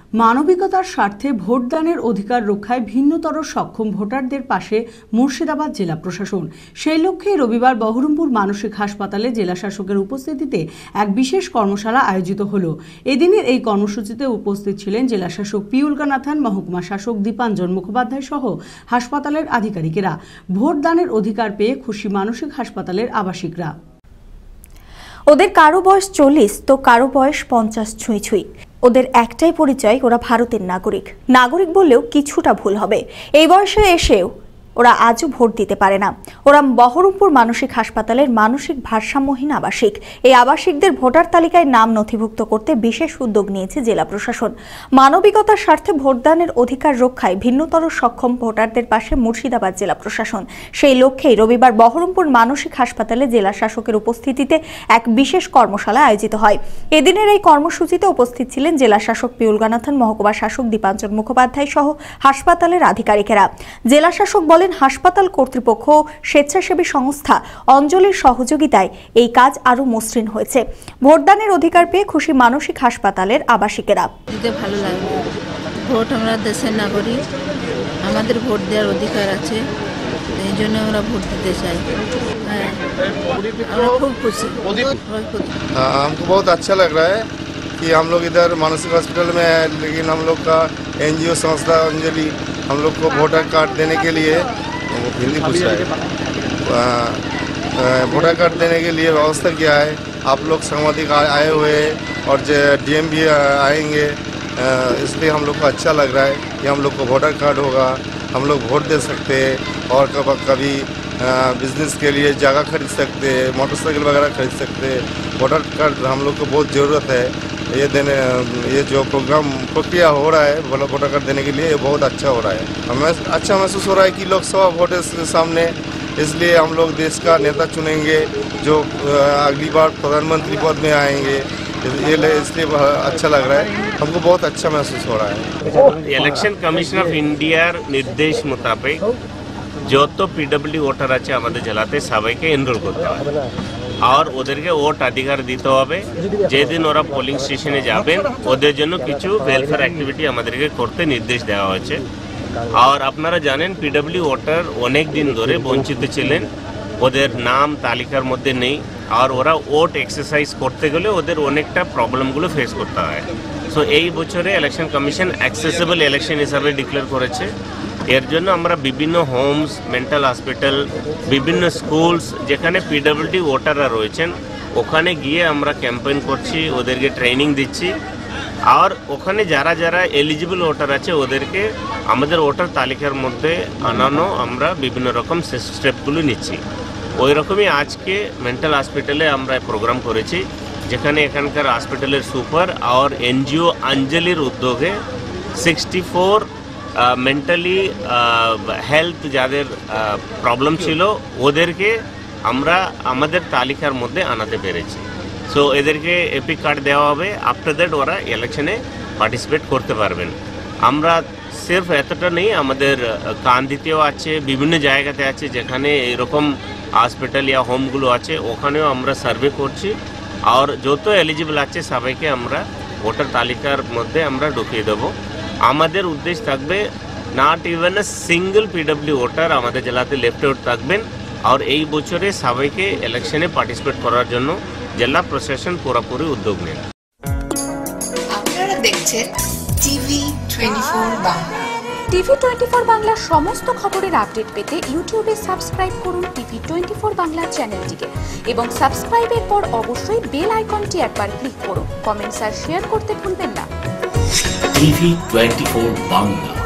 মানবিকতার স্বার্থে ভোটদানের অধিকার রক্ষায় ভিন্নতর সক্ষম ভোটারদের পাশে মুর্শিদাবাদ জেলা প্রশাসন। সেই লক্ষ্যে রবিবার বহরমপুর মানসিক হাসপাতালে জেলা শাসকের উপস্থিতিতে এক বিশেষ কর্মশালা আয়োজিত হলো। এদিনের এই কর্মসূচিতে উপস্থিত ছিলেন জেলা শাসক পিউলকানাথান, মহকুমা শাসক দীপাঞ্জন মুখোপাধ্যায় সহ হাসপাতালের আধিকারিকেরা। ভোটদানের অধিকার পেয়ে খুশি মানসিক হাসপাতালের আবাসিকরা। ওদের কারো বয়স 40 তো কারো বয়স 50 ছুঁই ছুঁই। ওদের একটাই পরিচয়, ওরা ভারতের নাগরিক বললেও কিছুটা ভুল হবে। এই বয়সে এসেও ওরা আজও ভোট দিতে পারে না। ওরা বহরমপুর মানসিক হাসপাতালের মানসিক ভারসাম্যহীন আবাসিক। এই আবাসিকদের ভোটার তালিকায় নাম নথিভুক্ত করতে বিশেষ উদ্যোগ নিয়েছে জেলা প্রশাসন। মানবিকতার স্বার্থে ভোটদানের অধিকার রক্ষায় ভিন্নতর সক্ষম ভোটারদের পাশে মুর্শিদাবাদ জেলা প্রশাসন। সেই লক্ষ্যেই রবিবার বহরমপুর মানসিক হাসপাতালে জেলা শাসকের উপস্থিতিতে এক বিশেষ কর্মশালা আয়োজিত হয়। এদিনের এই কর্মসূচিতে উপস্থিত ছিলেন জেলা শাসক পিউলকানাথান, মহকুমা শাসক দীপাঞ্জন মুখোপাধ্যায় সহ হাসপাতালের আধিকারিকেরা। জেলা শাসক বলেন, হাসপাতাল কর্তৃপক্ষ, স্বেচ্ছাসেবী সংস্থা অঞ্জলির সহযোগিতায় এই কাজ আরো মসৃণ হয়েছে। ভোটদানের অধিকার পেয়ে খুশি মানসিক হাসপাতালের আবাসিকেরা। দিতে ভালো লাগে। ভোট আমরা দেশের নাগরিক, আমাদের ভোট দেওয়ার অধিকার আছে, এই জন্য আমরা ভোট দিতে চাই। আমরা খুব খুশি। हमको बहुत अच्छा लग रहा है कि हम लोग इधर मानसिक हॉस्पिटल में है, लेकिन हम लोग का NGO संस्था अंजलि हम लोग को वोटर कार्ड देने के लिए हिंदी पूछ रहा है, वोटर कार्ड देने के लिए व्यवस्था किया है। आप लोग सांबादिक आए हुए हैं और DM भी आएंगे, इसलिए हम लोग को अच्छा लग रहा है कि हम लोग को वोटर कार्ड होगा, हम लोग वोट दे सकते हैं और कभी बिजनेस के लिए जगह खरीद सकते हैं, मोटरसाइकिल वगैरह खरीद सकते हैं। वोटर कार्ड हम लोग को बहुत ज़रूरत है। ये जो प्रोग्राम प्रक्रिया हो रहा है वोटर कार्ड देने के लिए, ये बहुत अच्छा हो रहा है। हमें अच्छा महसूस हो रहा है कि लोकसभा वोट के सामने, इसलिए हम लोग देश का नेता चुनेंगे जो अगली बार प्रधानमंत्री पद में आएंगे, इसलिए अच्छा लग रहा है। हमको बहुत अच्छा महसूस हो रहा है। ইলেকশন কমিশন অফ ইন্ডিয়ার নির্দেশ মোতাবেক যত PWD ভোটার আছে আমাদের জেলাতে সবাইকে এনরোল করতে হবে আর ওদেরকে ভোট অধিকার দিতে হবে। যেদিন ওরা পোলিং স্টেশনে যাবেন ওদের জন্য কিছু ওয়েলফেয়ার অ্যাক্টিভিটি আমাদেরকে করতে নির্দেশ দেওয়া হয়েছে। আর আপনারা জানেন PWD ভোটার অনেক দিন ধরে বঞ্চিত ছিলেন, ওদের নাম তালিকার মধ্যে নেই আর ওরা ভোট এক্সারসাইজ করতে গেলে ওদের অনেকটা প্রবলেমগুলো ফেস করতে হয়। সো এই বছরে ইলেকশন কমিশন অ্যাক্সেসিবল ইলেকশন হিসাবে ডিক্লেয়ার করেছে। এর জন্য আমরা বিভিন্ন হোমস, মেন্টাল হসপিটাল, বিভিন্ন স্কুলস যেখানে PWD ভোটাররা রয়েছেন ওখানে গিয়ে আমরা ক্যাম্পেইন করছি, ওদেরকে ট্রেনিং দিচ্ছি আর ওখানে যারা যারা এলিজিবল ভোটার আছে ওদেরকে আমাদের ভোটার তালিকার মধ্যে আনানো আমরা বিভিন্ন রকম স্টেপগুলো নিচ্ছি। ওই রকমই আজকে মেন্টাল হসপিটালে আমরা প্রোগ্রাম করেছি, যেখানে এখানকার হসপিটালের সুপার আর NGO অঞ্জলির উদ্যোগে 64 মেন্টালি হেলথ যাদের প্রবলেম ছিল ওদেরকে আমরা আমাদের তালিকার মধ্যে আনাতে পেরেছি। সো এদেরকে এপিক কার্ড দেওয়া হবে, আফটার দ্যাট ওরা ইলেকশনে পার্টিসিপেট করতে পারবেন। আমরা সির্ফ এতটা নেই, আমাদের কান্দিতেও আছে, বিভিন্ন জায়গাতে আছে যেখানে এরকম হসপিটাল ইয়া হোমগুলো আছে ওখানেও আমরা সার্ভে করছি আর যত এলিজিবল আছে সবাইকে আমরা ভোটার তালিকার মধ্যে আমরা ঢুকিয়ে দেবো। আমাদের উদ্দেশ্য থাকবে not even a single PWD voter আমাদের জেলাতে লেফট আউট থাকবেন আর এই বছরে সবাইকে ইলেকশনে পার্টিসিপেট করার জন্য জেলা প্রশাসন পুরোপুরি উদ্যোগ নেন। আপনারা দেখছেন TV24 বাংলা। TV24 বাংলার সমস্ত খবরের আপডেট পেতে ইউটিউবে সাবস্ক্রাইব করুন TV24 বাংলা চ্যানেলটিকে এবং সাবস্ক্রাইবের পর অবশ্যই বেল আইকনটি একবার ক্লিক করুন। কমেন্টস আর শেয়ার করতে ভুলবেন না। TV24 বাংলা।